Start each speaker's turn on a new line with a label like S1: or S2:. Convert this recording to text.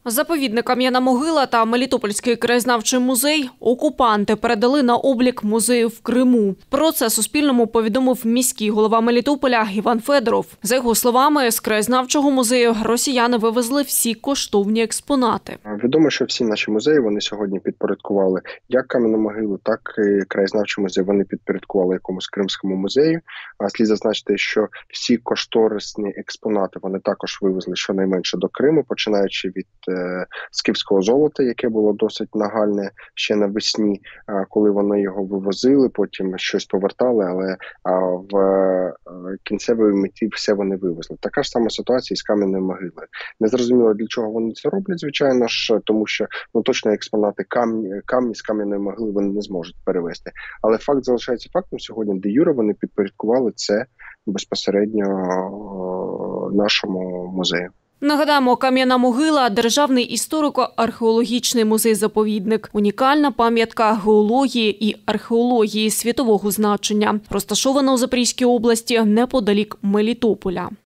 S1: Заповідник Кам'яна Могила та Мелітопольський краєзнавчий музей окупанти передали на облік музею в Криму. Про це Суспільному повідомив міський голова Мелітополя Іван Федоров. За його словами, з краєзнавчого музею росіяни вивезли всі коштовні експонати.
S2: Відомо, що всі наші музеї вони сьогодні підпорядкували як Кам'яну Могилу, так і краєзнавчий музей. Вони підпорядкували якомусь кримському музею. А слід зазначити, що всі кошторисні експонати вони також вивезли щонайменше до Криму, починаючи від скіфського золота, яке було досить нагальне ще навесні, коли вони його вивозили, потім щось повертали, але в кінцевій меті все вони вивезли. Така ж сама ситуація з Кам'яною Могилою. Незрозуміло, для чого вони це роблять, звичайно ж, тому що точно експонати камні з Кам'яної Могили вони не зможуть перевезти. Але факт залишається фактом. Сьогодні де юре вони підпорядкували це безпосередньо нашому музею.
S1: Нагадаємо, Кам'яна Могила – державний історико-археологічний музей-заповідник. Унікальна пам'ятка геології і археології світового значення. Розташована у Запорізькій області неподалік Мелітополя.